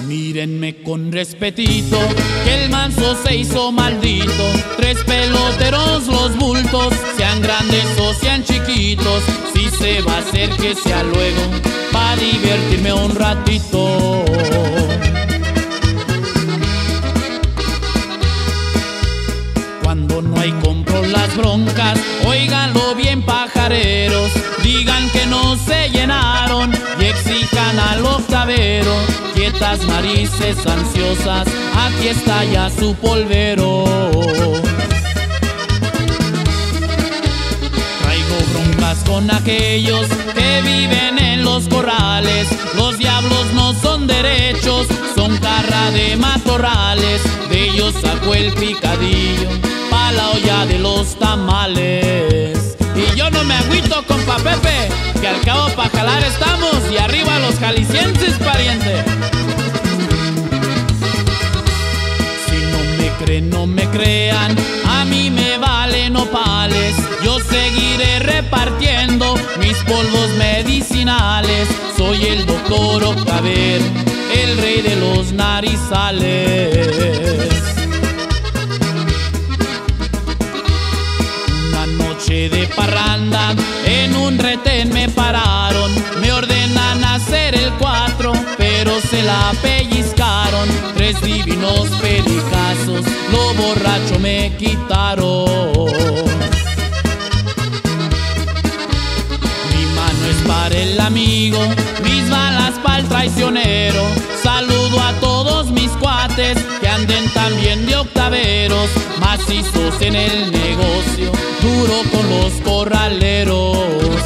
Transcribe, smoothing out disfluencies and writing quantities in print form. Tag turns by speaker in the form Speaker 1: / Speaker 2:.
Speaker 1: Mírenme con respetito, que el manso se hizo maldito. 3 peloteros los bultos, sean grandes o sean chiquitos. Si se va a hacer que sea luego, pa' divertirme un ratito. Cuando no hay compro las broncas, óiganlo bien pajareros. Digan que no se llenaron y exijan al octavero. Quietas narices ansiosas, aquí está ya su polvero. Traigo broncas con aquellos que viven en los corrales. Los diablos no son derechos, son carra de matorrales. De ellos saco el picadillo pa' la olla de los tamales. Y yo no me agüito, compa Pepe, que al cabo pa' jalar estamos. Y arriba los jaliscienses, pariente. Si no me creen, no me crean, a mí me valen nopales. Yo seguiré repartiendo mis polvos medicinales. Soy el doctor Octavero, el rey de los narizales. De parranda, en un retén me pararon. Me ordenan hacer el 4, pero se la pellizcaron. 3 divinos pelicazos, lo borracho me quitaron. Mi mano es para el amigo, mis balas para el traicionero. Saludo a todos mis cuates que anden también de octaveros, macizos en el negocio, duro con los corraleros.